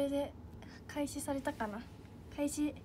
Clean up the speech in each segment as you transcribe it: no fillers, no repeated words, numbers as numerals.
れで開始されたかな。開始、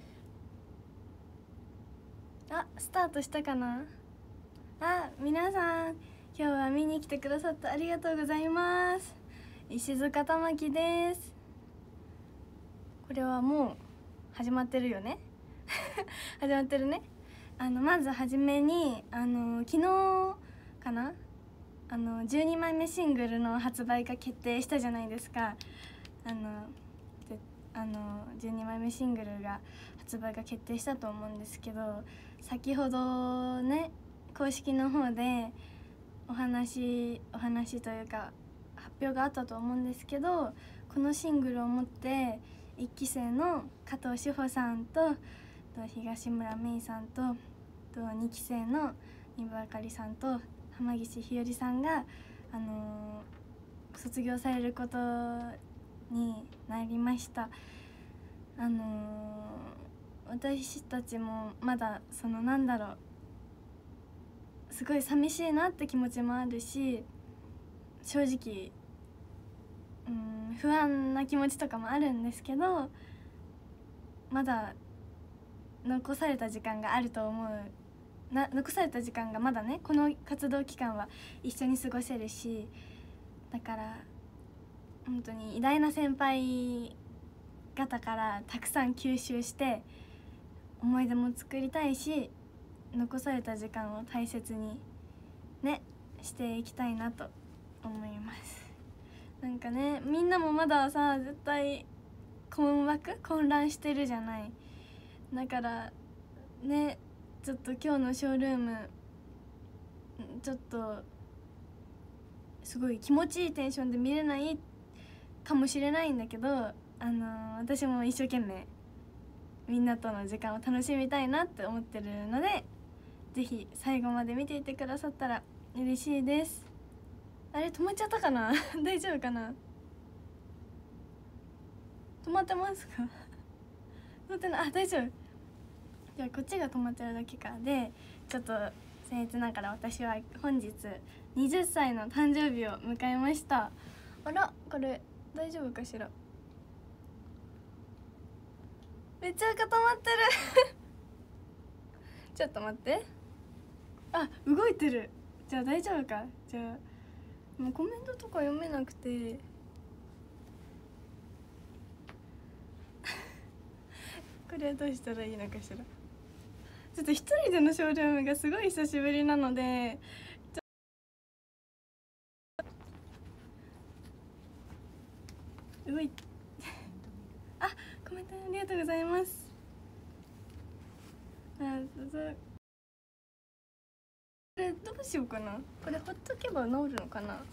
あ、スタートしたかな。あ、皆さん今日は見に来てくださってありがとうございます。石塚玉木です。これはもう始まってるよね始まってるね。まずはじめに昨日かな、12枚目シングルの発売が決定したじゃないですか。12枚目シングルが発売が決定したと思うんですけど、先ほどね公式の方でお話というか発表があったと思うんですけど、このシングルをもって1期生の加藤史帆さんと東村芽衣さんと2期生の丹生あかりさんと浜岸ひよりさんが、卒業されることになりました。私たちもまだすごい寂しいなって気持ちもあるし、正直不安な気持ちとかもあるんですけど、まだ残された時間があると思う。残された時間がまだね、この活動期間は一緒に過ごせるし、だから本当に偉大な先輩方からたくさん吸収して思い出も作りたいし、残された時間を大切にねしていきたいなと思います。なんかね、みんなもまださ絶対混乱してるじゃない。だからね、ちょっと今日のショールームちょっとすごい気持ちいいテンションで見れないかもしれないんだけど、私も一生懸命みんなとの時間を楽しみたいなって思ってるので、ぜひ最後まで見ていてくださったら嬉しいです。あれ止まっちゃったかな大丈夫かな。止まってますか止まってない。あ、大丈夫。じゃあこっちが止まってるだけか。でちょっと僭越ながら私は本日20歳の誕生日を迎えました。あら、これ大丈夫かしら。めっちゃ固まってるちょっと待って。あ、動いてる。じゃあ大丈夫か。じゃあもうコメントとか読めなくてこれはどうしたらいいのかしら。ちょっと一人でのショールームがすごい久しぶりなので、あ、コメントありがとうございます。これどうしようかな。これほっとけば治るのかな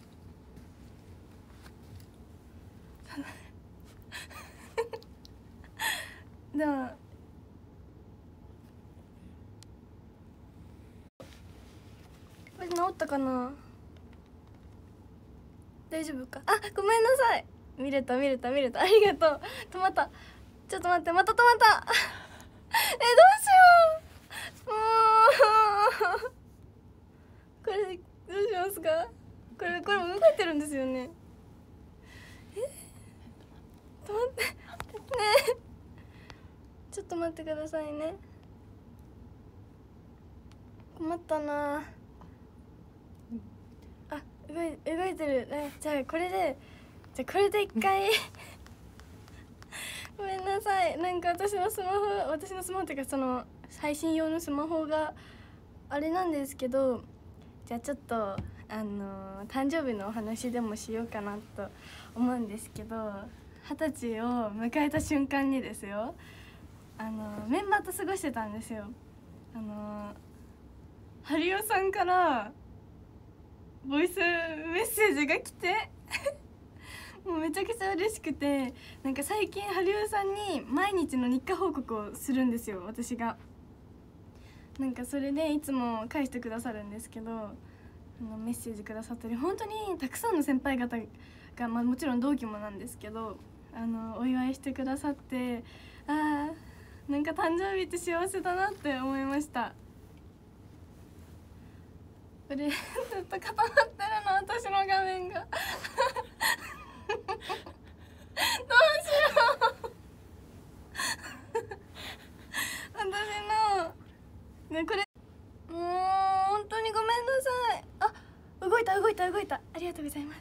でもこれ治ったかな。大丈夫か。あ、ごめんなさい。見れたありがとう。止まった。ちょっと待って、また止まったどうしよう。もうこれどうしますか。これも動いてるんですよね。止まってねちょっと待ってくださいね。困ったなあ。動いてる。じゃあこれで一回ごめんなさい。なんか私のスマホっていうかその配信用のスマホがあれなんですけど、じゃあちょっと誕生日のお話でもしようかなと思うんですけど、20歳を迎えた瞬間にですよ、メンバーと過ごしてたんですよ。ハリオさんからボイスメッセージが来てもうめちゃくちゃ嬉しくて、なんか最近ハリオさんに毎日の日課報告をするんですよ、私が。なんかそれでいつも返してくださるんですけど、メッセージくださったり、本当にたくさんの先輩方が、もちろん同期もなんですけどお祝いしてくださって、なんか誕生日って幸せだなって思いました。これずっと固まってるの、私の画面がどうしよね、これもう本当にごめんなさい。あ、動いたありがとうございます。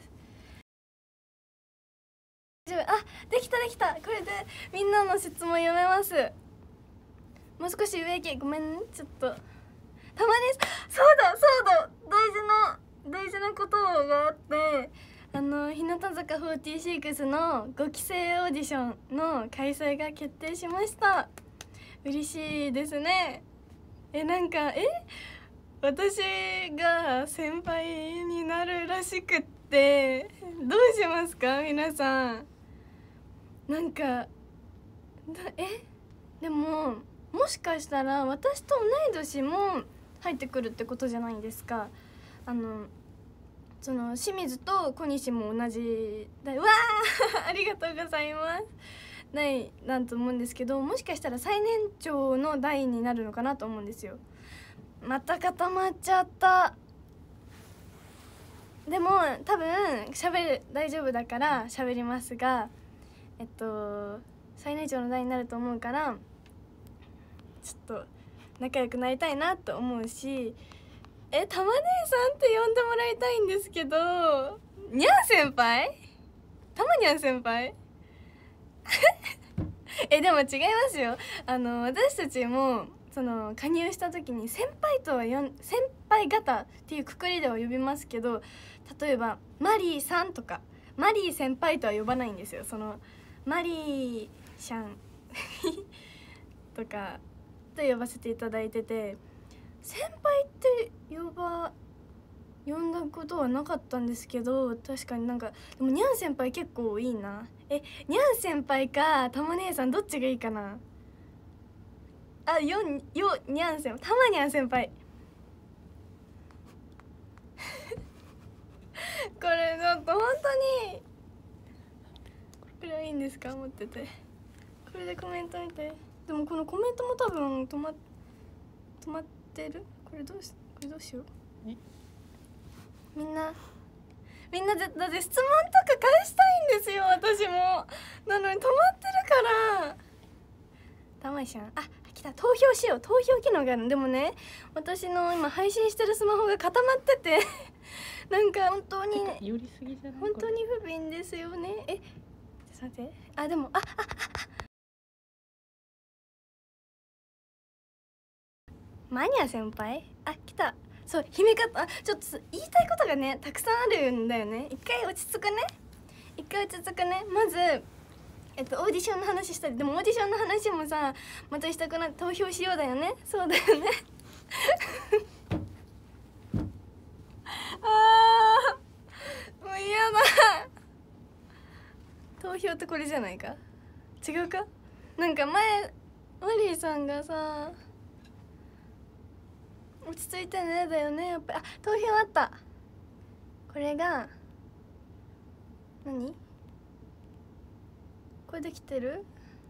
できた。これでみんなの質問読めます。もう少し上行け。ごめんね、ちょっとたまにそうだ大事なことがあって、日向坂46の5期生オーディションの開催が決定しました。嬉しいですね。なんか私が先輩になるらしくって、どうしますか皆さん。なんかでももしかしたら私と同い年も入ってくるってことじゃないですか。その清水と小西も同じ代、うわーありがとうございます、代なんと思うんですけど、もしかしたら最年長の代になるのかなと思うんですよ。また固まっちゃった。でも多分大丈夫だから喋りますが、最年長の代になると思うから、ちょっと仲良くなりたいなと思うし、たま姉さんって呼んでもらいたいんですけど、にゃん先輩、たまにゃん先輩でも違いますよ。私たちもその加入した時に先輩方っていうくくりでは呼びますけど、例えばマリーさんとかマリー先輩とは呼ばないんですよ。そのマリーシャンとかと呼ばせていただいてて、先輩って呼んだことはなかったんですけど、確かになんかでもにゃん先輩結構いいな。にゃん先輩かたま姉さんどっちがいいかな。にゃん先輩、たまにゃん先輩これちょっと本当にこれはいいんですか、持ってて。これでコメント見て。でもこのコメントも多分止まってる。これどうしよう。みんなだって質問とか返したいんですよ私も。なのに止まってるからたまいしゃん、来た。投票しよう。投票機能がある。でもね、私の今配信してるスマホが固まっててなんか本当に寄りすぎじゃない？ 本当に不憫ですよね。ちょっと待って。でもマニア先輩、来た。そう姫方、ちょっと言いたいことがねたくさんあるんだよね。一回落ち着くね。まずオーディションの話したり。でもオーディションの話もさ、またしたくなって投票しようだよね。そうだよねもう嫌だ投票ってこれじゃないか。違うか。なんか前マリーさんがさ、落ち着いてねだよねやっぱり。投票あった。これが何これできてる？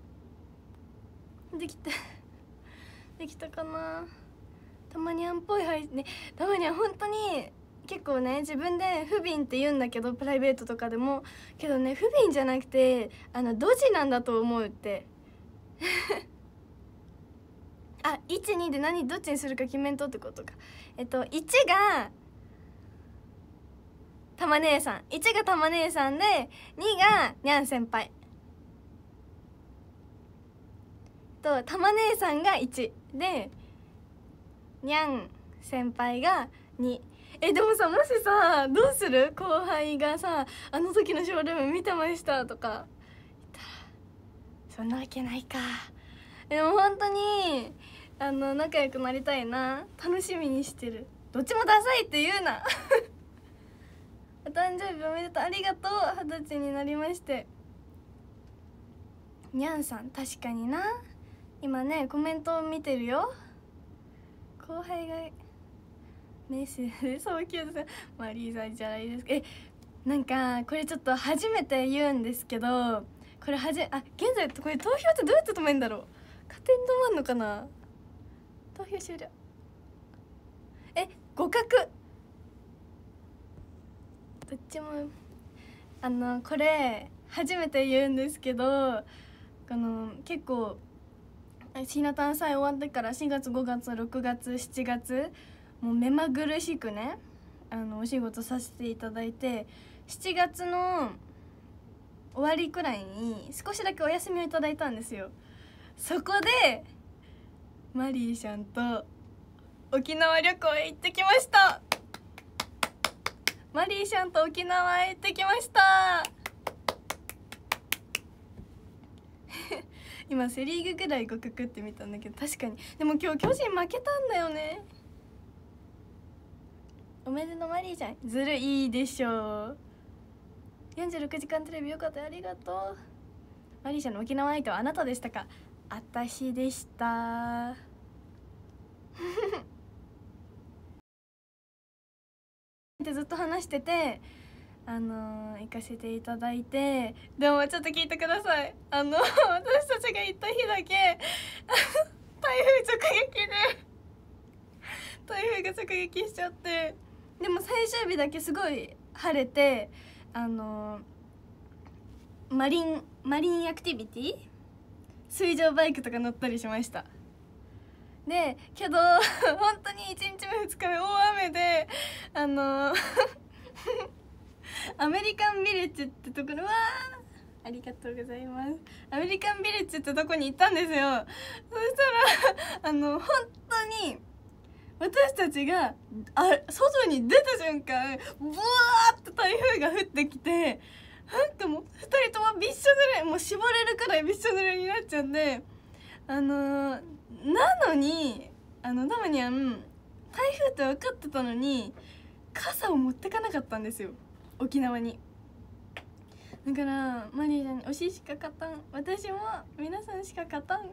できたかな。たまにゃんっぽいね。たまには本当に結構ね、自分で不憫って言うんだけど、プライベートとかでもけどね、不憫じゃなくてドジなんだと思うって1、2でどっちにするか決めんとってことか。1がたま姉さん、1がたま姉さんで2がにゃん先輩と、たま姉さんが1でにゃん先輩が2。でもさ、もしさ、どうする？後輩がさ、あの時のショールーム見てましたとか言ったら、そんなわけないか。でも本当に仲良くなりたいな。楽しみにしてる。どっちもダサいって言うなお誕生日おめでとう。ありがとう。20歳になりまして。にゃんさん、確かにな。今ねコメントを見てるよ。後輩がメッセージでそうキュートさん、マリーさんじゃないですか。なんかこれちょっと初めて言うんですけど、これ現在これ投票ってどうやって止めんだろう。勝手に止まんのかな。投票終了。互角。どっちもこれ初めて言うんですけど、結構ひな誕祭終わってから4月5月6月7月もう目まぐるしくねお仕事させていただいて、7月の終わりくらいに少しだけお休みをいただいたんですよ。そこでマリーちゃんと沖縄旅行へ行ってきました。マリーちゃんと沖縄へ行ってきました今セリーグぐらい5曲って見たんだけど、確かにでも今日巨人負けたんだよね。おめでとうマリーちゃん、ずるいでしょう。46時間テレビよかった、ありがとう。マリーちゃんの沖縄相手はあなたでしたか？あたしでしたってずっと話してて行かせていただいて、でもちょっと聞いてください。私たちが行った日だけ台風直撃で台風が直撃しちゃって、でも最終日だけすごい晴れてマリンアクティビティ水上バイクとか乗ったりしました。でけど本当に1日目2日目大雨でアメリカンビレッジってところはありがとうございます。アメリカンビレッジってとこに行ったんですよ。そしたら本当に私たちが外に出た瞬間ブワーって台風が降ってきて、なんかもう2人ともびっしょ濡れ、もう絞れるくらいびっしょ濡れになっちゃうんで、なのにたまに台風って分かってたのに傘を持ってかなかったんですよ、沖縄に。だからマリーちゃんに推ししか勝たん、私も皆さんしか勝たん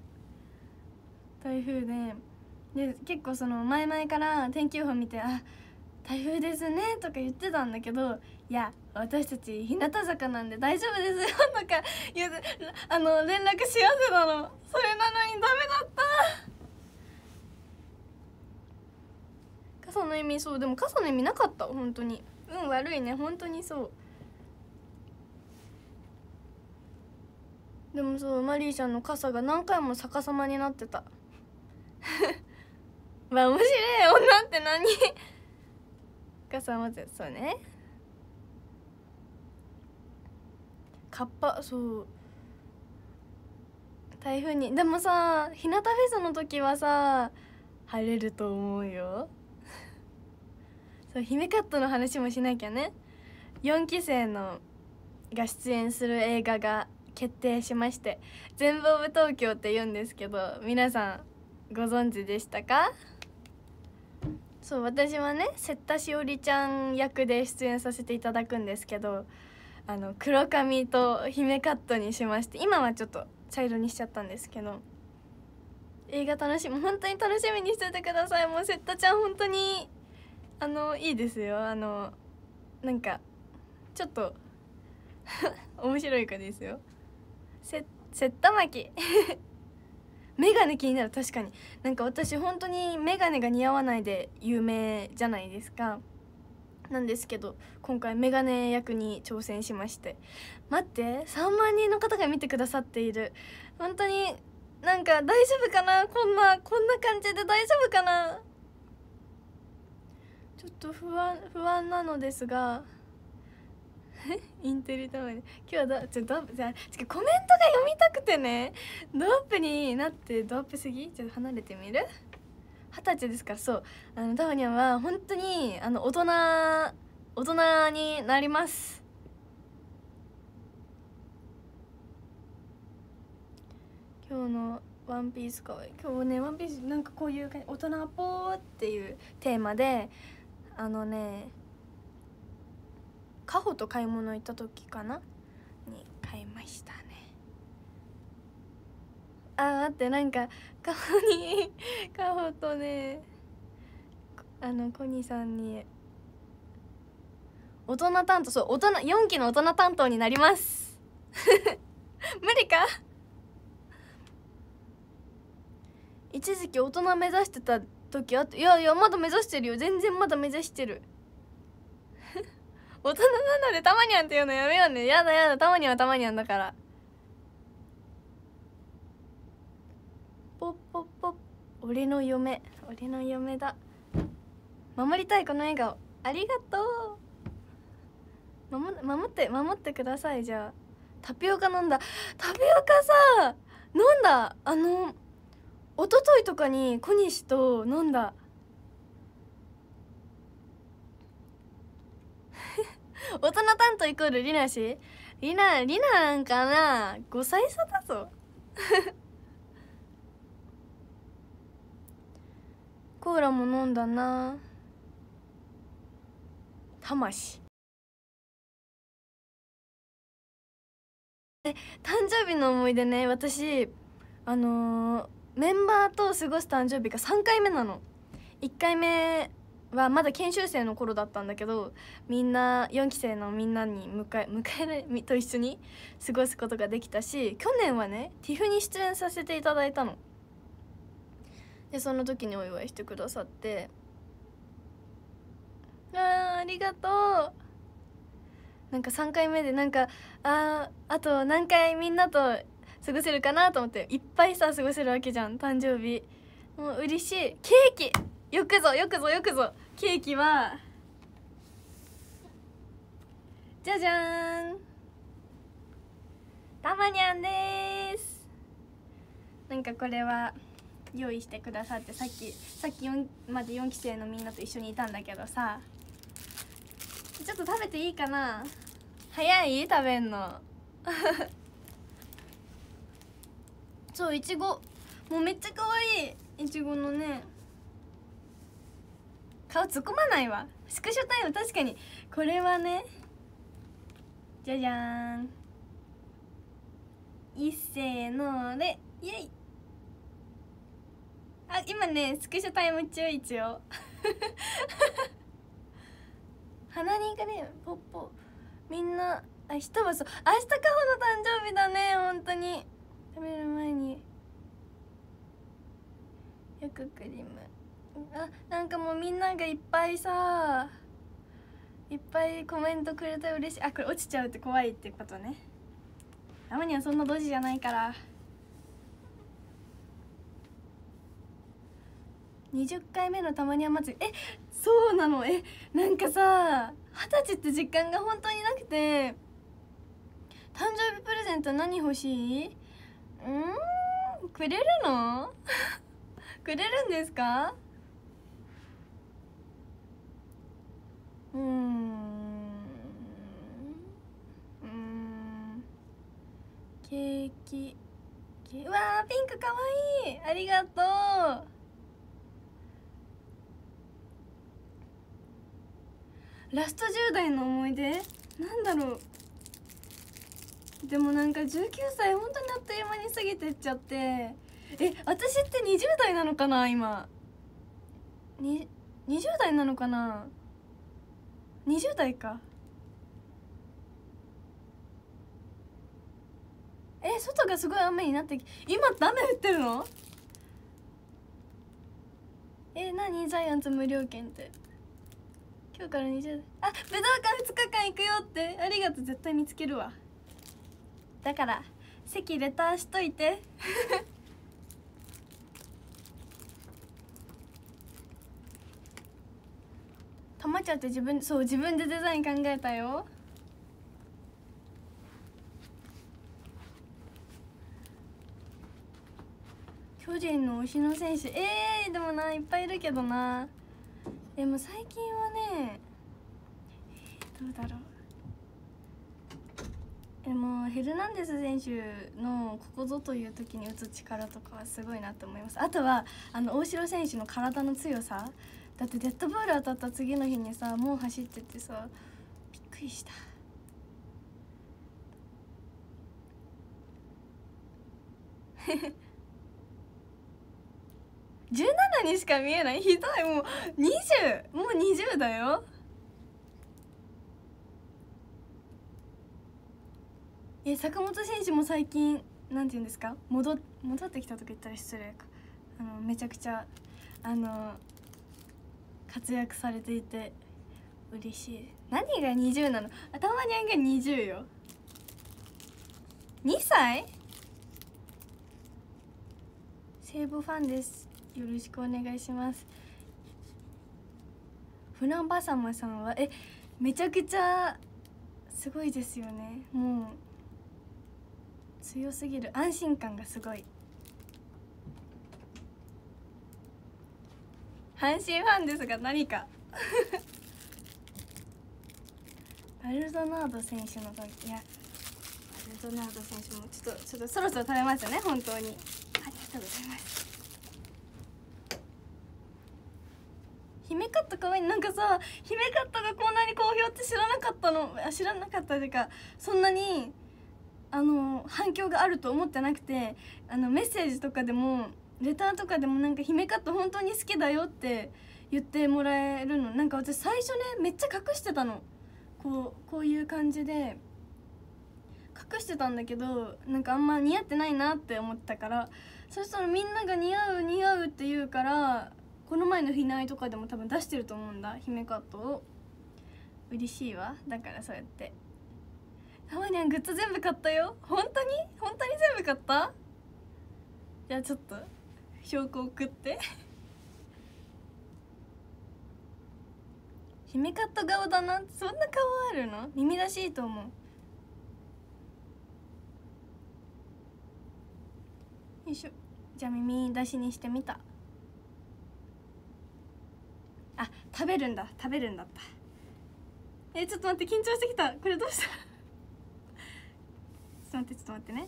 台風で結構その前々から天気予報見て台風ですねとか言ってたんだけど、いや私たち日向坂なんで大丈夫ですよとか言う連絡し合ってたの。それなのにダメだった。傘の意味、そうでも傘の意味なかった本当に。悪いね本当にそう。でもそうマリーちゃんの傘が何回も逆さまになってたまあ面白い女って何傘まずそうね、カッパ、そう台風に。でもさ日向フェスの時はさ晴れると思うよそう姫カットの話もしなきゃね。4期生のが出演する映画が決定しまして、全部オブ東京って言うんですけど、皆さんご存知でしたか？そう私はね瀬田しおりちゃん役で出演させていただくんですけど、黒髪と姫カットにしまして、今はちょっと茶色にしちゃったんですけど、映画本当に楽しみにしててください。もう瀬田ちゃん本当にいいですよ。なんかちょっと面白い子ですよ。瀬田巻きメガネ気になる。確かになんか私本当にメガネが似合わないで有名じゃないですか。なんですけど今回メガネ役に挑戦しまして、待って3万人の方が見てくださっている。本当になんか大丈夫かな、こんな感じで大丈夫かな。ちょっと不安なのですがインテリたまに今日はコメントが読みたくてね、ドアップになってドアップすぎちょっと離れてみる。20歳ですから。そうたまには本当に大人になります。今日のワンピースかわいい。今日ねワンピースなんかこういう大人っぽーっていうテーマでカホと買い物行った時かなに買いましたね。待ってなんかカホとねコニーさんに大人担当、そう4期の大人担当になります無理か。一時期大人目指してた時あって、いやまだ目指してるよ、全然まだ目指してる大人なのでたまにゃんっていうのやめようね。やだたまにはたまにゃんだから。 ポッポッポッ、俺の嫁だ。守りたいこの笑顔、ありがとう。守ってください。じゃあタピオカ飲んだ。タピオカさ飲んだ、一昨日とかに小西と飲んだ。大人担当イコールリナし、リナなんかな、5歳差だぞ。コーラも飲んだな。魂。誕生日の思い出ね、私メンバーと過ごす誕生日が3回目なの。1回目はまだ研修生の頃だったんだけど、みんな4期生のみんなに迎えと一緒に過ごすことができたし、去年はね TIFF に出演させていただいたので、その時にお祝いしてくださって、ありがとう。なんか3回目でなんかあと何回みんなと過ごせるかなと思って、いっぱいさ過ごせるわけじゃん、誕生日。もう嬉しい。ケーキよくぞケーキはじゃじゃーん、たまにゃんです。なんかこれは用意してくださって、さっきまで4期生のみんなと一緒にいたんだけどさ、ちょっと食べていいかな。早い食べんの。そう、いちごもうめっちゃ可愛い。いちごのね、顔突っ込まないわ。スクショタイム、確かにこれはね、じゃじゃーん、いっせーのでイエイ。今ねスクショタイム中一応。鼻にがねポッポ、みんな明日はそう、明日かほの誕生日だね。本当に食べる前によくクリーム、なんかもうみんながいっぱいさ、いっぱいコメントくれたら嬉しい。これ落ちちゃうって怖いってことね。たまにはそんなドジじゃないから。20回目のたまには祭り、そうなの。なんかさ、20歳って実感が本当になくて、誕生日プレゼント何欲しい？くれるの？くれるんですか？ケーキ、うわーピンクかわいい、ありがとう。ラスト10代の思い出なんだろう。でもなんか19歳本当にあっという間に過ぎてっちゃって、私って20代なのかな今。20代なのかな。20代か。外がすごい雨になって今って雨降ってるの？何ジャイアンツ無料券って。今日から20代、武道館2日間行くよって。ありがとう、絶対見つけるわ。だから席レターしといて。たまちゃんって自分でデザイン考えたよ。巨人の推しの選手、でもないっぱいいるけどな。でも最近はね、どうだろう。でもヘルナンデス選手のここぞという時に打つ力とかはすごいなと思います。あとは大城選手の体の強さ。だってデッドボール当たった次の日にさ、もう走ってってさ、びっくりした。17にしか見えない、ひどい。もう20だよ。坂本選手も最近なんて言うんですか、戻ってきたとか言ったら失礼か、めちゃくちゃ活躍されていて嬉しい。何が20なの？たまにゃんが20よ。2歳？ 西武ファンです。よろしくお願いします。フランバサマさんはめちゃくちゃすごいですよね。もう強すぎる、安心感がすごい。阪神ファンですが何かバルドナード選手の時、いやバルドナード選手もちょっとそろそろ食べますよね、本当に。ありがとうございます。姫カット可愛い。なんかさ、姫カットがこんなに好評って知らなかったの。知らなかったというか、そんなに反響があると思ってなくて、メッセージとかでもレターとかでもなんか姫カット本当に好きだよって言ってもらえるの。なんか私最初ねめっちゃ隠してたの。こういう感じで隠してたんだけど、なんかあんま似合ってないなって思ったから、そしたらみんなが似合う似合うって言うから、この前のフィナーレとかでも多分出してると思うんだ、姫カットを。嬉しいわ。だからそうやってたまにゃんグッズ全部買ったよ。本当に全部買った。じゃあちょっと証拠送って姫カット顔だな。そんな顔あるの？耳らしいと思う。よいしょ。じゃあ耳出しにしてみた。あ、食べるんだった。ちょっと待って、緊張してきた。これどうしたちょっと待ってね。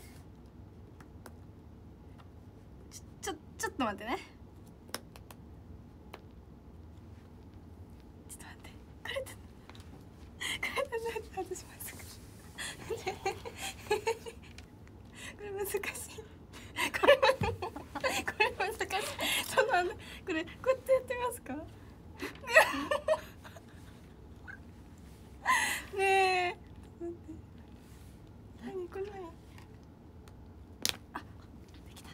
ちょっと待ってね。ちょっと待って。これ外しますかこれ難しい。これ難しい。ちょっと待って。これこうやってやってみますかねえ。何これ何？あ、できた。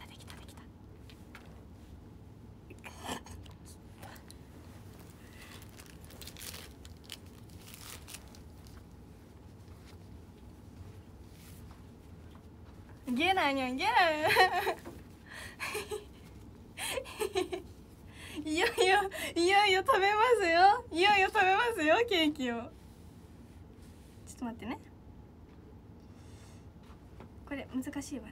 ゲラニャンゲラいよいよ食べますよ。ケーキを。ちょっと待ってね。これ難しいわね。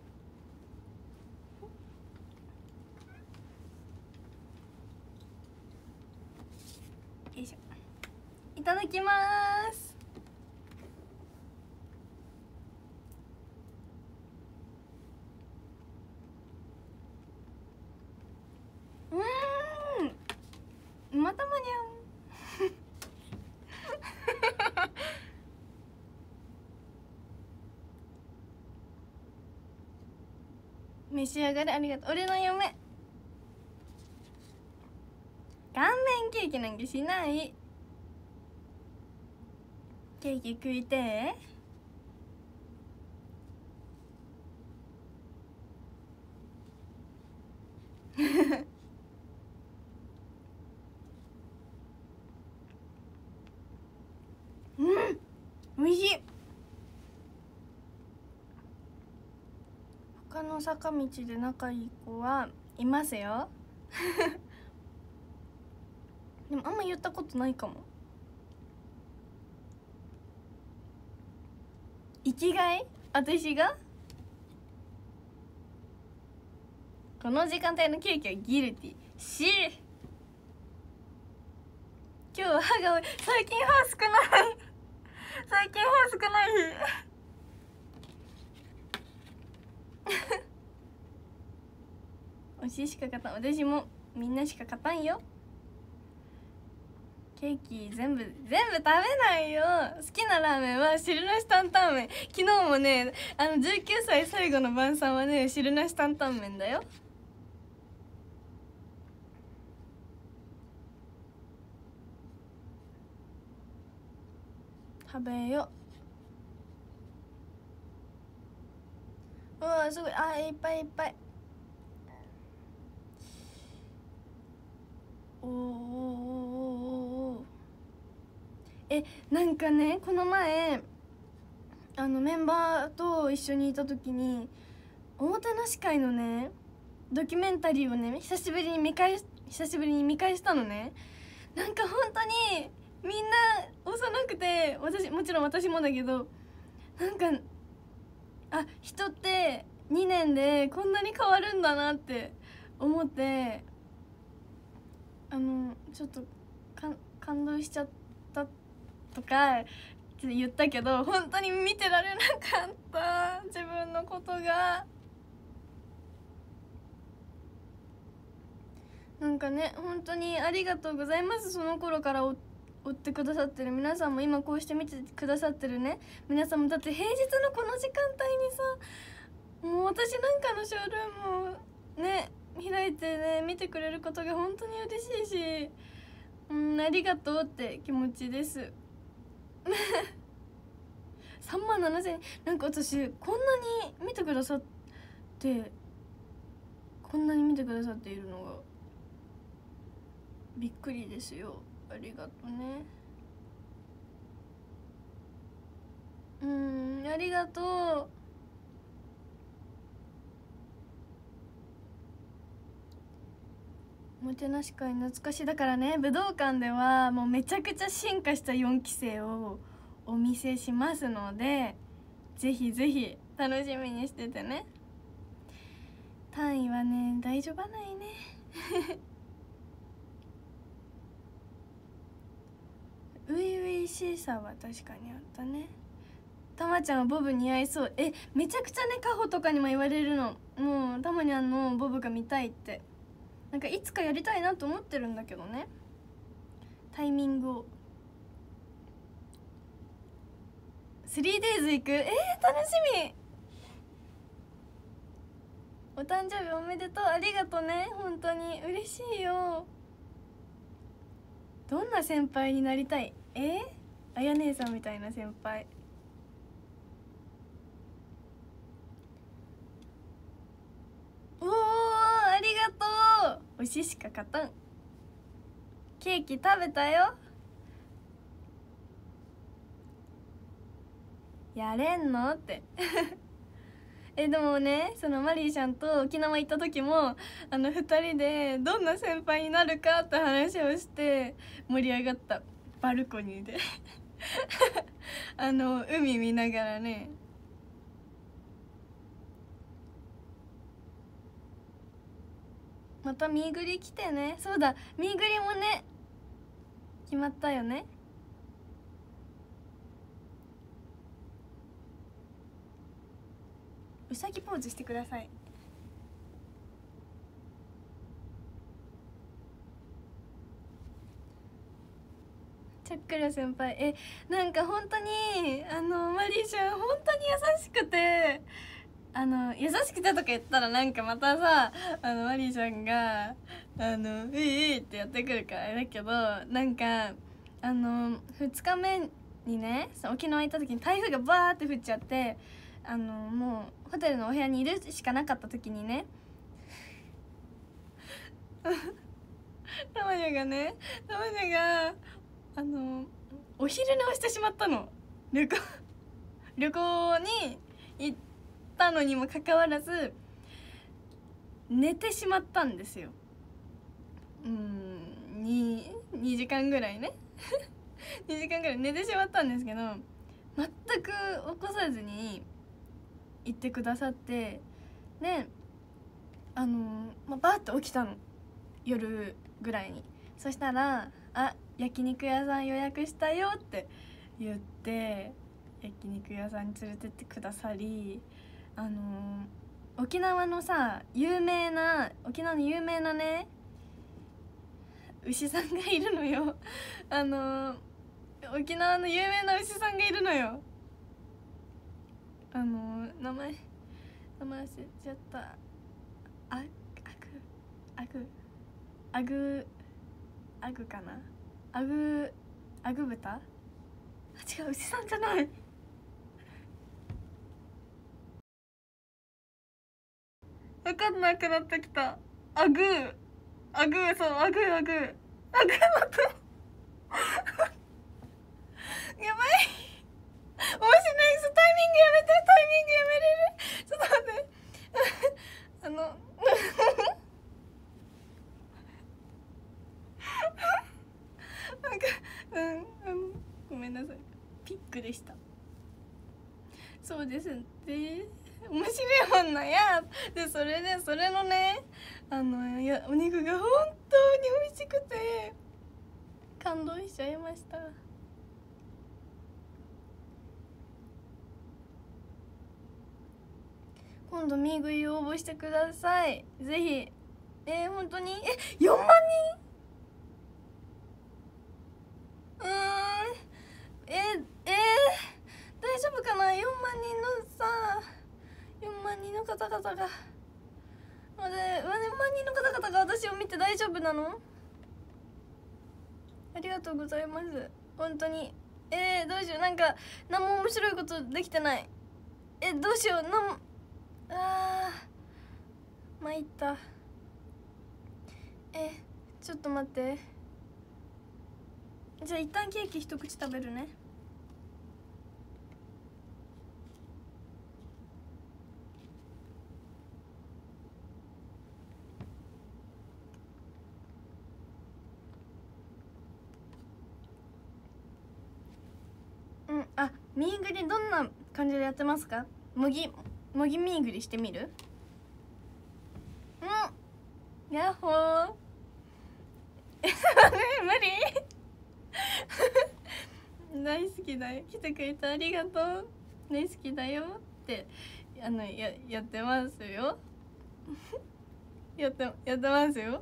よいしょ。いただきます。またまにゃん召し上がれ。ありがとう。俺の嫁顔面ケーキなんかしない。ケーキ食いて美味しい。他の坂道で仲いい子はいますよでもあんま言ったことないかも。生きがい？私がこの時間帯のケーキはギルティし。今日は歯が最近歯少ない日推ししか勝たん。私もみんなしか勝たんよ。ケーキ全部食べないよ。好きなラーメンは汁なし担々麺。昨日もね19歳最後の晩餐はね汁なし担々麺だよ。食べよ。うわすごい。いっぱいおなんかね、この前メンバーと一緒にいた時におもてなし会のねドキュメンタリーをね久しぶりに見返したのね。なんか本当にみんな幼くて、もちろん私もだけど、なんか人って2年でこんなに変わるんだなって思って、ちょっと感動しちゃったとか言ったけど、本当に見てられなかった自分のことが。なんかね、本当にありがとうございます。その頃から追ってくださってる皆さんも、今こうして見てくださってるね皆さんも、だって平日のこの時間帯にさ、もう私なんかのショールームをね開いてね見てくれることが本当に嬉しいし、ありがとうって気持ちです3万7千、なんか私こんなに見てくださっているのがびっくりですよ。ありがとうね。ありがとう。もてなし会懐かしい。だからね、武道館ではもうめちゃくちゃ進化した4期生をお見せしますので、ぜひぜひ楽しみにしててね。単位はね大丈夫はないね初々しさは確かにあったね。たまちゃんはボブ似合いそう。めちゃくちゃね、カホとかにも言われるの。もうたまにボブが見たいって。なんかいつかやりたいなと思ってるんだけどね、タイミングを。3days 行く？楽しみ。お誕生日おめでとう。ありがとね、本当に嬉しいよ。どんな先輩になりたい？あや姉さんみたいな先輩。おー、ありがとう。推ししか勝たん。ケーキ食べたよ。やれんのってでもね、そのマリーちゃんと沖縄行った時も2人でどんな先輩になるかって話をして盛り上がった。バルコニーで海見ながらね。またミーグリ来てね。そうだ、ミーグリもね決まったよね。うさぎポーズしてください。チャックラ先輩、なんか本当にマリーちゃん本当に優しくて、優しくてとか言ったらなんかまたさマリーちゃんがいいってやってくるからあれだけど、なんか2日目にね、沖縄行った時に台風がバーって降っちゃって、もうホテルのお部屋にいるしかなかった時にねたまにゃがお昼寝をしてしまったの。旅行に行ったのにもかかわらず寝てしまったんですよ。2時間ぐらいね2時間ぐらい寝てしまったんですけど、全く起こさずに行ってくださって、でバーッと起きたの、夜ぐらいに。そしたら焼肉屋さん予約したよって言って焼肉屋さんに連れてってくださり、沖縄の有名なね牛さんがいるのよ沖縄の有名な牛さんがいるのよ。名前忘れちゃった。アグかな、アグ豚、違う、牛さんじゃない。分かんなくなってきた。そう、アグーのとやばい面白い。タイミングやめれる？ちょっと待ってでした。そうですで面白いもんなんや。でそれのねお肉が本当に美味しくて感動しちゃいました。今度ミーグリ応募してください、ぜひ。本当に4万人大丈夫かな。4万人のさ4万人の方々が4万人の方々が私を見て大丈夫なの。ありがとうございます本当に。どうしよう、なんか何も面白いことできてない。どうしよう、参った。ちょっと待って、じゃあ一旦ケーキ一口食べるね。ミーグリどんな感じでやってますか。もぎミーグリしてみる。ヤッホー無理大好きだよ、来てくれてありがとう、大好きだよってやってますよやってますよ。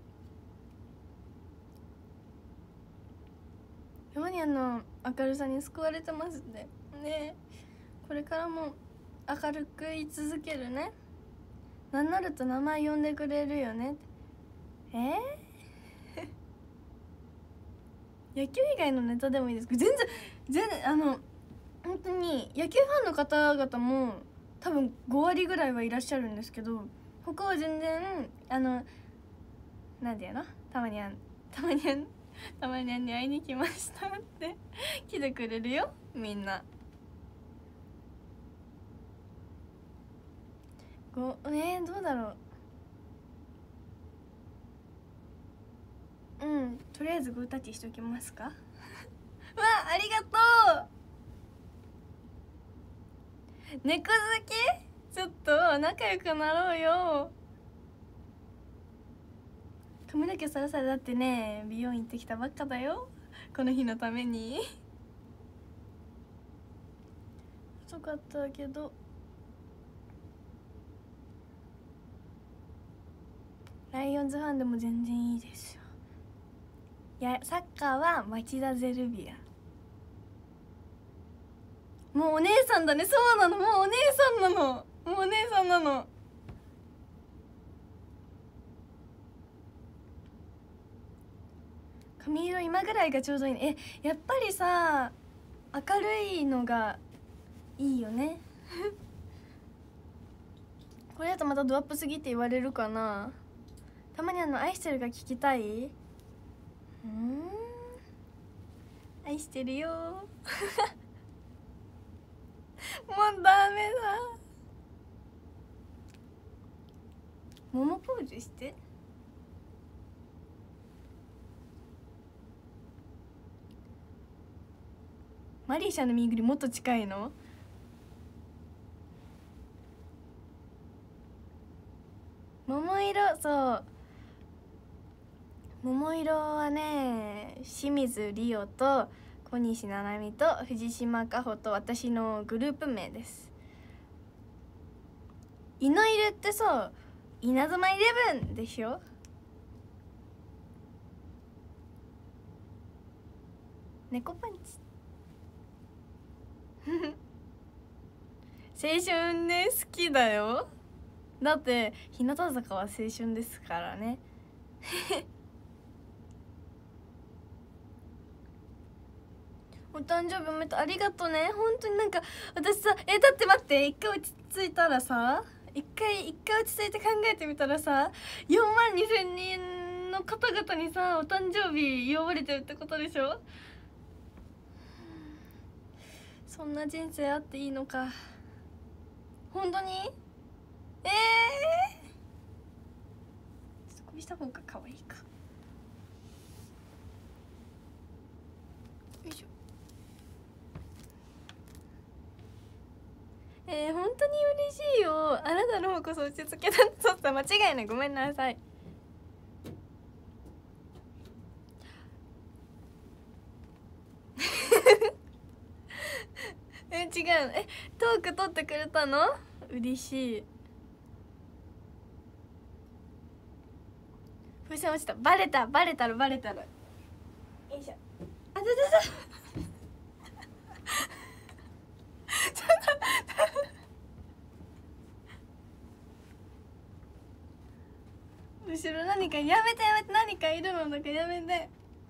たまに明るさに救われてますね。これからも明るく言い続けるね。なんなると名前呼んでくれるよね。野球以外のネタでもいいですけど、全然本当に野球ファンの方々も多分5割ぐらいはいらっしゃるんですけど、他は全然なんていうの、たまにゃんに会いに来ましたって来てくれるよみんな。どうだろう。とりあえずグータッチしておきますかわありがとう。猫好き、ちょっと仲良くなろうよ。髪の毛サラサラだってね、美容院行ってきたばっかだよ、この日のために遅かったけどライオンズファンでも全然いいですよ。いや、サッカーは町田ゼルビア。もうお姉さんだね。そうなの、もうお姉さんなの。髪色今ぐらいがちょうどいいね。やっぱりさ明るいのがいいよねこれだとまたドアップすぎって言われるかな。たまに愛してるが聞きたい。愛してるよもうダメだ。桃ポーズして。マリーシャのミーグリもっと近いの。桃色、そう桃色はね、清水理央と小西七海と藤島果歩と私のグループ名です。イノイルってそう稲妻イレブンでしょ。猫パンチ青春ね、好きだよ。だって日向坂は青春ですからねお誕生日おめでとう、ありがとうね。本当になんか私さ、だって待って、一回落ち着いたらさ、一回落ち着いて考えてみたらさ、4万2000人の方々にさお誕生日祝われてるってことでしょ。そんな人生あっていいのか。本当にちょっとこうした方が可愛いか。よいしょ。 本当に嬉しいよ。あなたの方こそ落ち着けた。そうさ、間違いない、ごめんなさい。違う、トーク取ってくれたの？嬉しい。風船落ちた。バレた。よいしょ。あ、ちょっと後ろ何かやめて、何かいるのだからやめて。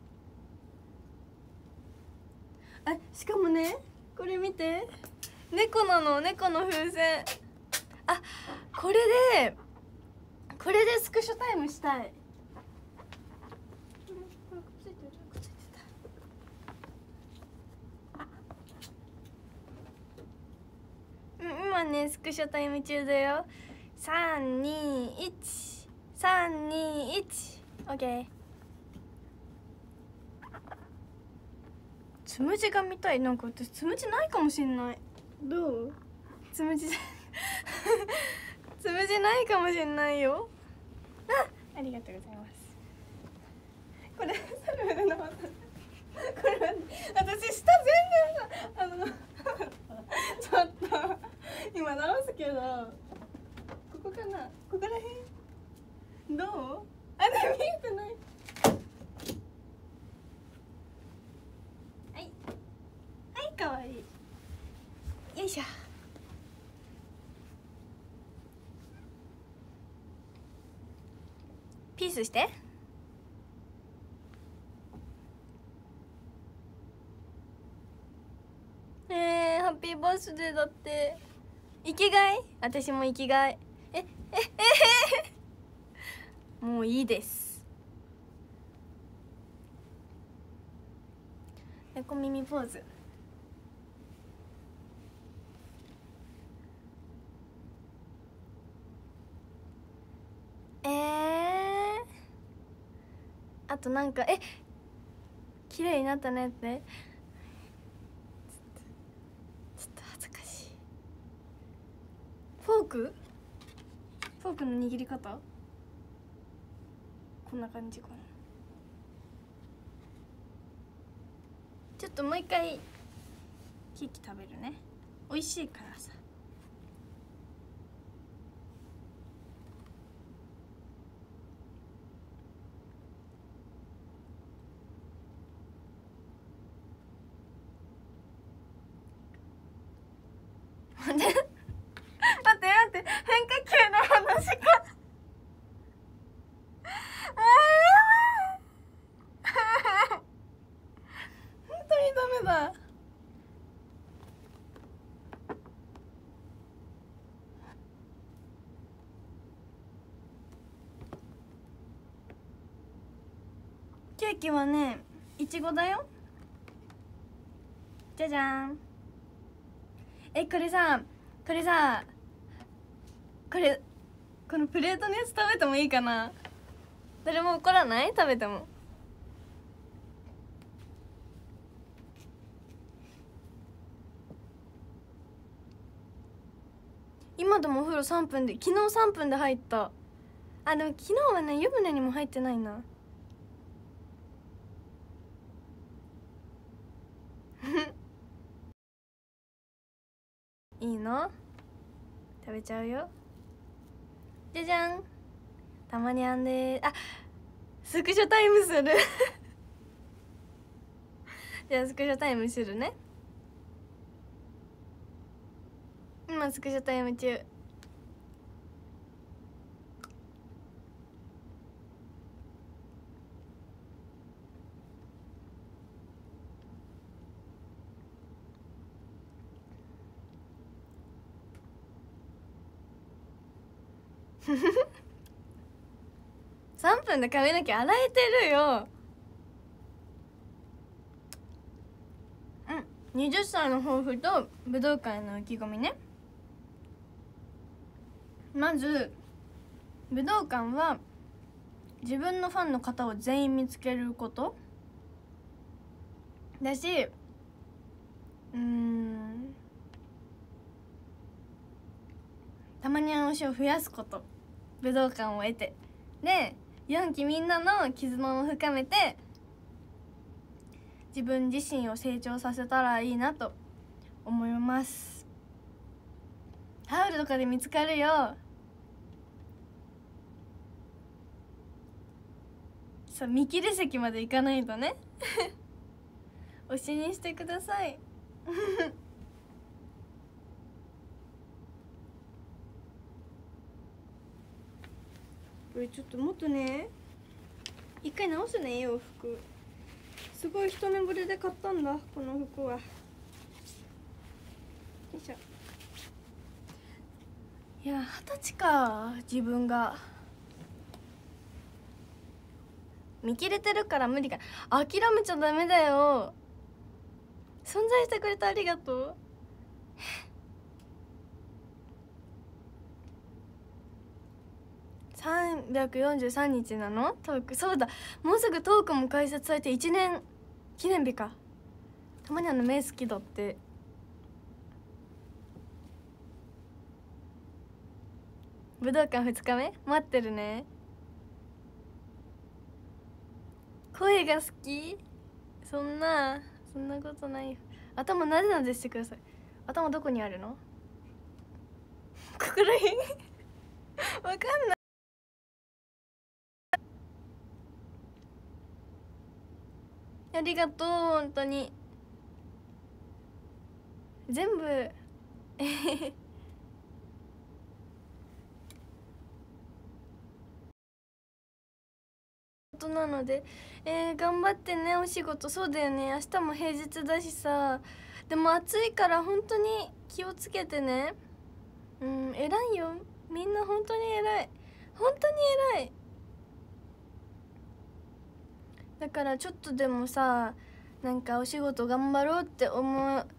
あ、しかもね、これ見て、猫なの。猫の風船。あ、これでスクショタイムしたい。今ねスクショタイム中だよ。321 321 OK。つむじが見たい。なんか私つむじないかもしんない。どう？つむじつむじないかもしんないよ。ありがとうございます。これサルメルのこれ私下全然ちょっと今直すけど、ここかな、ここら辺どう？あ、でも見えてない。はいかわいい。よいしょ。ピースして。ハッピーバースデーだって。生きがい？私も生きがい。もういいです。猫耳ポーズ。あとなんか綺麗になったねって。ちょっと恥ずかしい。フォークの握り方こんな感じかな。ちょっともう一回ケーキ食べるね。美味しいからさ。待って変化球の話か。本当にダメだ。ケーキはね、いちごだよ。じゃじゃん。これこのプレートのやつ食べてもいいかな。誰も怒らない？食べても。今でもお風呂3分で、昨日3分で入った。あ、でも昨日はね、湯船にも入ってないな。いいの？食べちゃうよ。じゃじゃん。たまにあんでー。あ、スクショタイムするじゃあスクショタイムするね。今スクショタイム中。3分で髪の毛洗えてるよ。20歳の抱負と武道館への意気込みね。まず武道館は自分のファンの方を全員見つけることだし、 たまにゃん推しを増やすこと、武道館を得て、で4期みんなの絆を深めて自分自身を成長させたらいいなと思います。ハウルとかで見つかるよ。そう、見切り席まで行かないとね推しにしてくださいこれちょっともっとね、一回直すね、洋服。すごい一目惚れで買ったんだ、この服は。よいしょ。いや、20歳か、自分が見切れてるから無理か。諦めちゃダメだよ。存在してくれてありがとう。343日なのトーク。そうだ、もうすぐトークも開設されて1年記念日か。たまに目好きだって。武道館2日目待ってるね。声が好き？そんなことないよ。頭なでなでしてください。頭どこにあるの？ここら辺わかんない。ありがとう、本当に全部なので、頑張ってね、お仕事。そうだよね、明日も平日だしさ。でも暑いから本当に気をつけてね。偉いよ、みんな本当に偉い、本当に偉い。だからちょっとでもさ、なんかお仕事頑張ろうって思う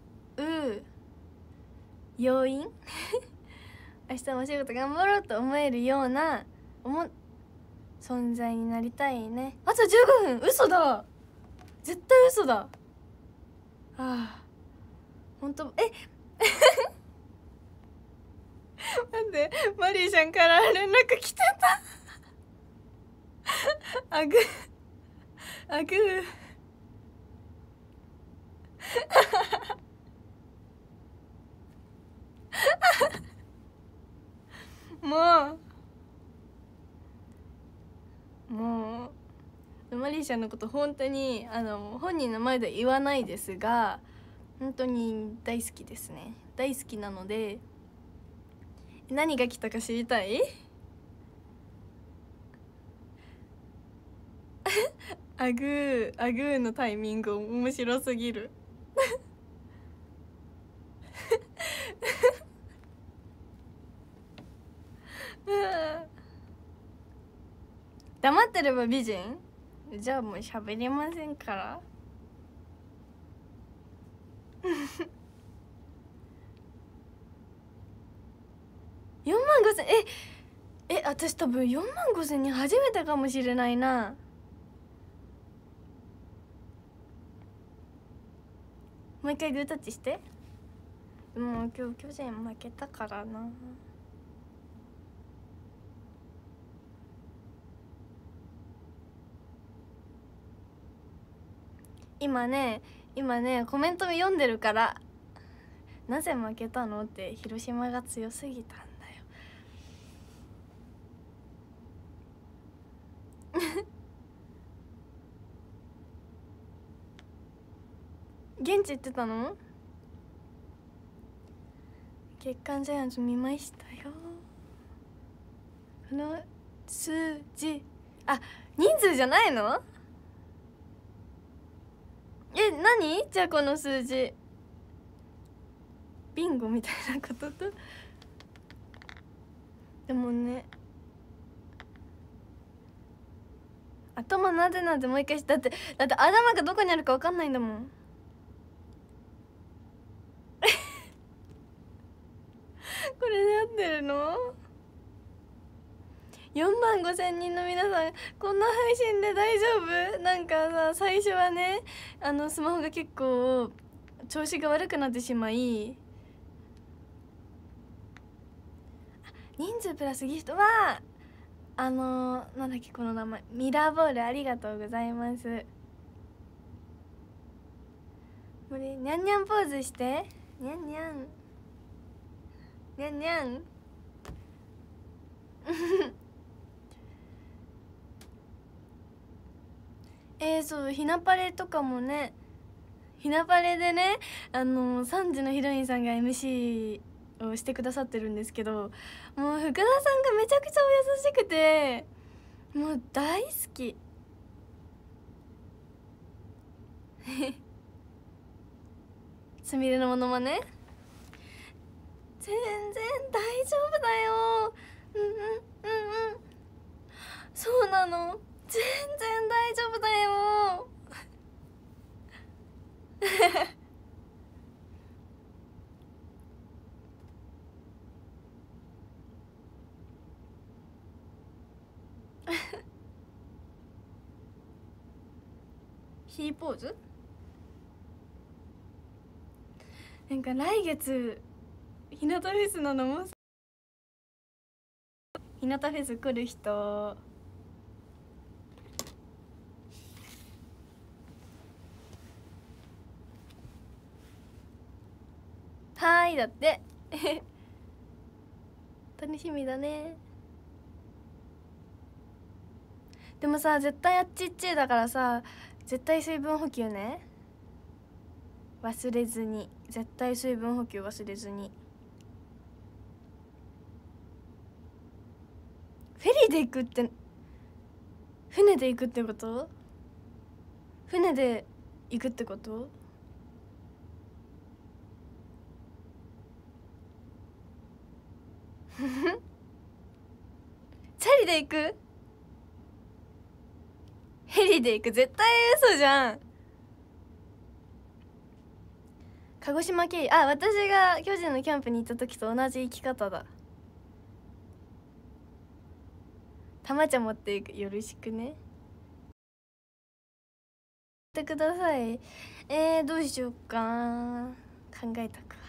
要因明日もお仕事頑張ろうと思えるような存在になりたいね。あと15分。嘘だ、絶対嘘だ。ああ、本当。待って、マリーちゃんから連絡来てたあぐもうマリーちゃんのこと本当に本人の前で言わないですが、本当に大好きですね。大好きなので。何が来たか知りたい？アグーのタイミング面白すぎる黙ってれば美人？じゃあもう喋りませんから4万5千。私多分4万5千人初めてかもしれないな。もう一回グータッチして。もう今日巨人負けたからな。今ねコメント読んでるから。なぜ負けたのって広島が強すぎたんだよ現地行ってたの？月刊ジャイアンツ見ましたよ。この数字、人数じゃないの？何？じゃあこの数字ビンゴみたいなことと。でもね、頭なでなでもう一回して。だって頭がどこにあるか分かんないんだもんこれで合ってるの？4万5千人の皆さん、こんな配信で大丈夫？なんかさ、最初はね、スマホが結構調子が悪くなってしまい、 人数プラスギフトはなんだっけこの名前、ミラーボールありがとうございます。これにゃんにゃんポーズして、にゃんにゃんにゃんにゃんそう、ひなパレとかもね、ひなパレでね、3時のヒロインさんが MC をしてくださってるんですけど、もう福田さんがめちゃくちゃお優しくて、もう大好きすみれのものまね、全然大丈夫だよ。うんうんうんうん、そうなの、全然大丈夫だよヒーポーズ、なんか来月日向フェスなのも、日向フェス来る人、はーいだって楽しみだね。でもさ、絶対あっちっちだからさ、絶対水分補給ね、忘れずに、絶対水分補給忘れずに。フェリーで行くって、船で行くってこと？船で行くってこと？チャリで行く？ヘリで行く？絶対嘘じゃん。鹿児島経由、あ、私が巨人のキャンプに行った時と同じ生き方だ。たまちゃん持っていく、よろしくね。ってください。どうしようかな、考えたくわ。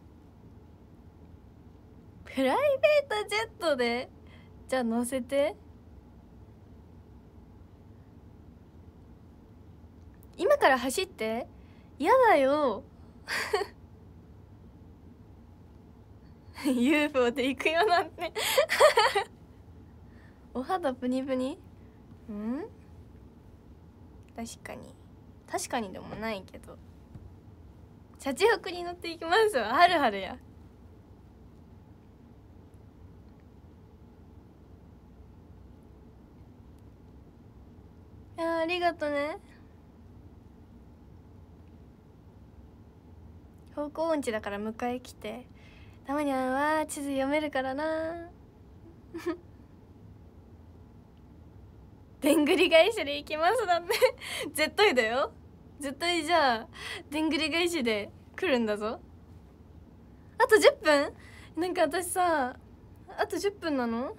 プライベートジェットで、じゃあ乗せて。今から走って。嫌だよUFO で行くよなんてお肌プニプニ、うん、確かに確かにでもないけど、シャチホコに乗っていきますわ。はるはるや。ありがとね。方向音痴だから迎え来て。たまには地図読めるからなでんぐり返しで行きますだって絶対だよ、絶対。じゃあでんぐり返しで来るんだぞ。あと10分？なんか私さ、あと10分なの？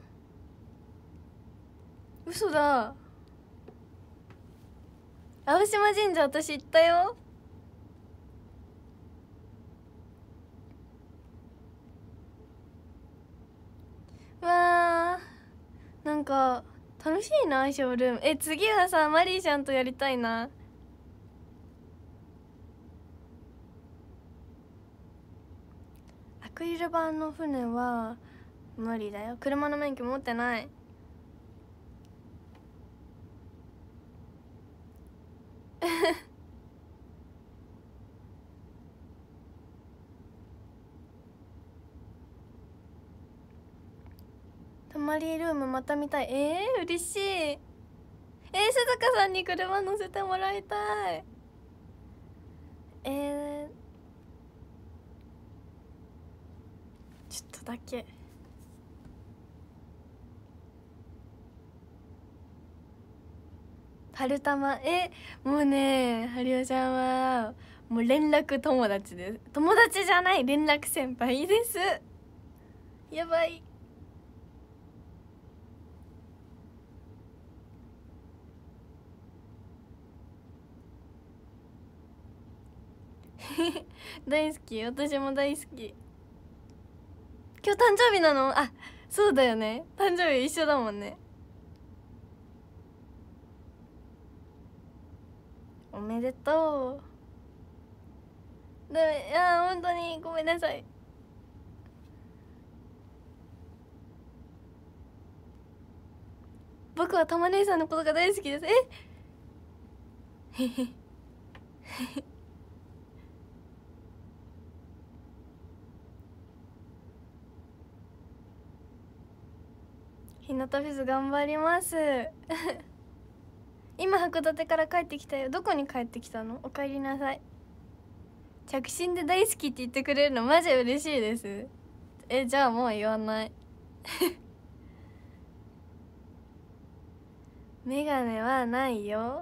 嘘だ。青島神社私行ったよ。わー、なんか楽しいな、ショールーム。次はさ、マリーちゃんとやりたいな。アクリル板の船は無理だよ、車の免許持ってない泊まりルームまた見たい。嬉しい。鈴鹿さんに車乗せてもらいたい。ちょっとだけ。春玉、もうね、春代ちゃんはもう連絡友達です。友達じゃない、連絡先輩です。やばい大好き、私も大好き。今日誕生日なの？あ、 そうだよね、誕生日一緒だもんね。おめでとう。いや本当にごめんなさい。僕は玉ねぎさんのことが大好きです。へへ日向フェス頑張ります今函館から帰ってきたよ。どこに帰ってきたの？お帰りなさい。着信で大好きって言ってくれるのマジ嬉しいです。じゃあもう言わないメガネはないよ。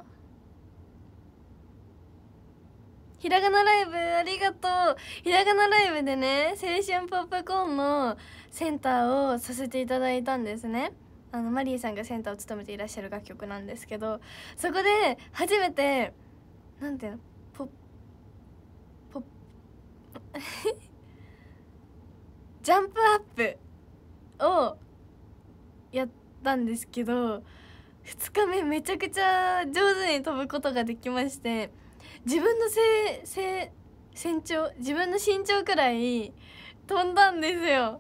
ひらがなライブありがとう。ひらがなライブでね、青春ポップコーンのセンターをさせていただいたんですね。マリーさんがセンターを務めていらっしゃる楽曲なんですけど、そこで初めてなんていうの、ポッジャンプアップをやったんですけど、2日目めちゃくちゃ上手に飛ぶことができまして、自分の自分の身長くらい飛んだんですよ。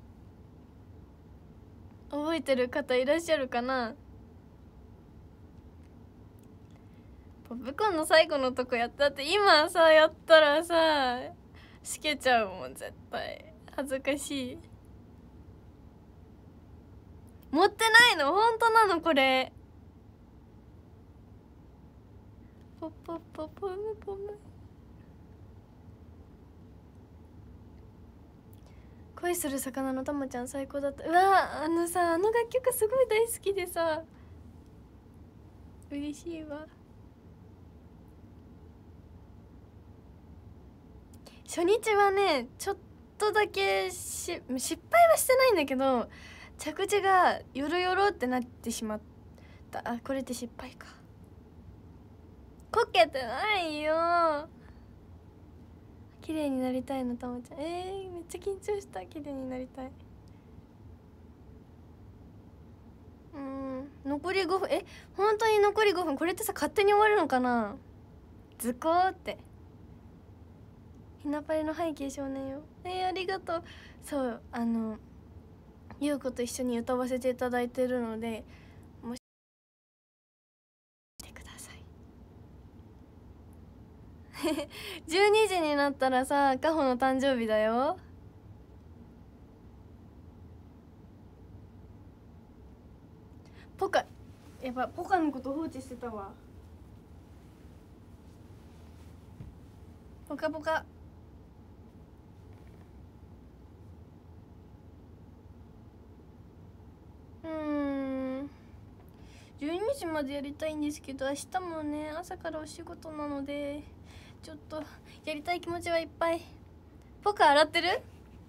覚えてる方いらっしゃるかな？ポップコーンの最後のとこやったって今さやったらさしけちゃうもん、絶対恥ずかしい。持ってないの？本当なのこれ？ポッポッポポムポム。恋する魚のたまちゃん最高だった。うわ、さ、楽曲すごい大好きでさ、嬉しいわ。初日はねちょっとだけ失敗はしてないんだけど、着地がヨロヨロってなってしまった。これって失敗か。こけてないよ。綺麗になりたいのたまちゃん。めっちゃ緊張した。綺麗になりたい。残り5分。本当に残り5分。これってさ勝手に終わるのかな？図工ってひなパレの背景少年よ。ありがとう。そうゆう子と一緒に歌わせていただいてるので、もし見てください12時になったらさカホの誕生日だよ。ポカ、やっぱポカのこと放置してたわ。ポカポカ。12時までやりたいんですけど、明日もね朝からお仕事なのでちょっとやりたい気持ちはいっぱい。ポカ洗ってる？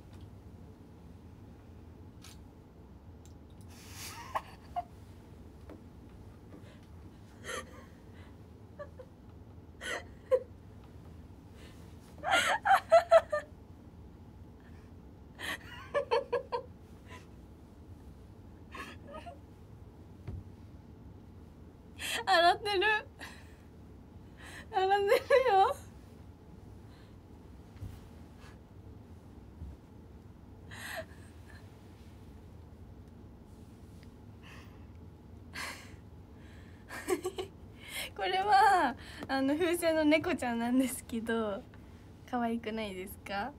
洗ってる洗ってるよこれは風船の猫ちゃんなんですけど、可愛くないですか？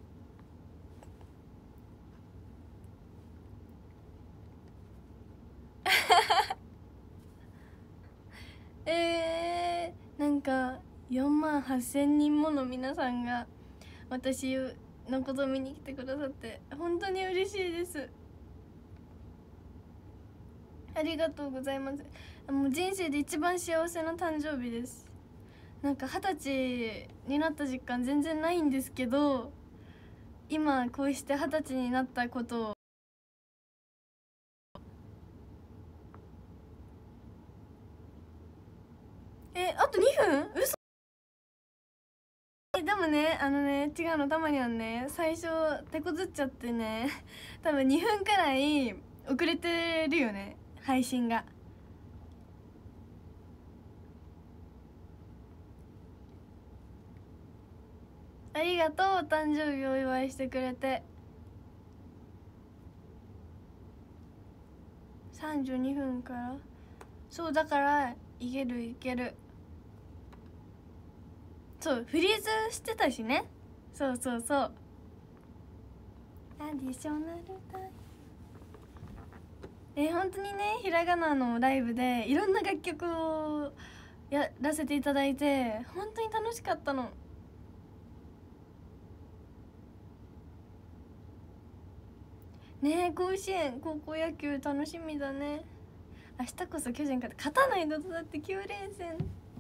なんか4万8,000人もの皆さんが私のことを見に来てくださって本当に嬉しいです。ありがとうございます。もう人生で一番幸せな誕生日です。なんか20歳になった実感全然ないんですけど、今こうして20歳になったことをあと2分？嘘。でももね違うの、たまにはね最初手こずっちゃってね多分2分くらい遅れてるよね配信が。ありがとう、お誕生日お祝いしてくれて。32分から、そうだからいけるいける。そうフリーズしてたしね。そうそうそう、アディショナルタイム。本当にね、ひらがなのライブでいろんな楽曲をやらせていただいて本当に楽しかったの。ねえ、甲子園高校野球楽しみだね。明日こそ巨人勝たないのと、だって9連戦。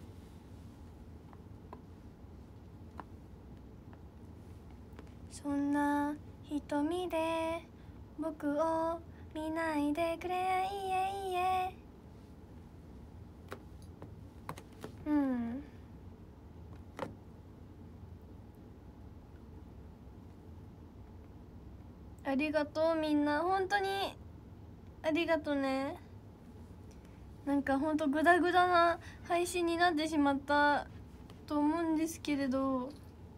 そんな瞳で僕を見ないでくれ、いえいえ。うん、ありがとうみんな、本当にありがとね。なんかほんとグダグダな配信になってしまったと思うんですけれど、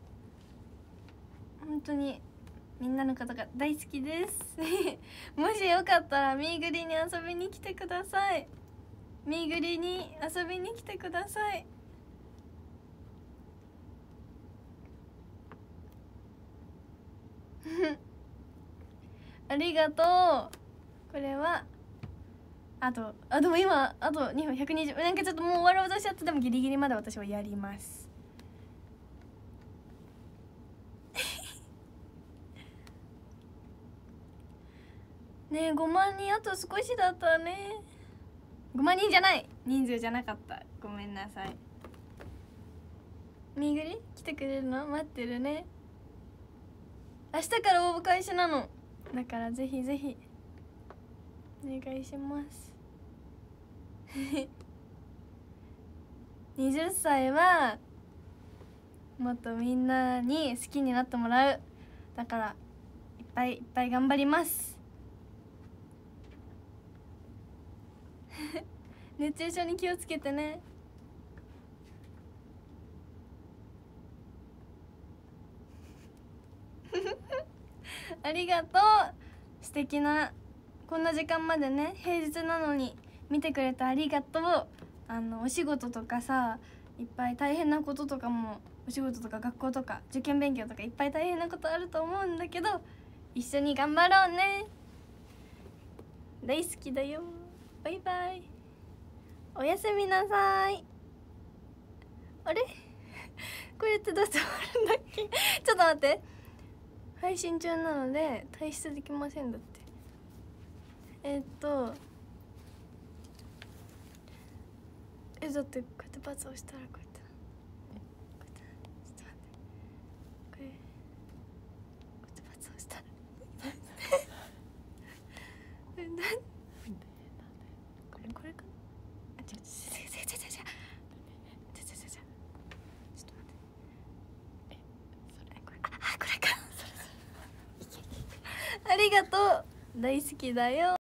本当にみんなのことが大好きですもしよかったらミーグリに遊びに来てください。ミーグリに遊びに来てくださいありがとう。これはでも今あと2分120、なんかちょっともう終わろうとしちゃって、でもギリギリまで私はやりますねえ、5万人あと少しだったね。5万人じゃない、人数じゃなかった、ごめんなさい。みぐり来てくれるの待ってるね。明日から応募開始なのだから、ぜひぜひお願いします20歳はもっとみんなに好きになってもらう。だからいっぱいいっぱい頑張ります熱中症に気をつけてねありがとう。素敵なこんな時間までね、平日なのに見てくれてありがとう。お仕事とかさ、いっぱい大変なこととかも、お仕事とか学校とか受験勉強とかいっぱい大変なことあると思うんだけど、一緒に頑張ろうね。大好きだよ。バイバイ。おやすみなさい。あれこれってどうやって終わるんだっけちょっと待って、配信中なので退出できませんだって。だってこうやってバツをしたらこうやってちょっと待って、こうやってバツをしたらこれかな。ちょっと待ってこれか。ありがとう、大好きだよ。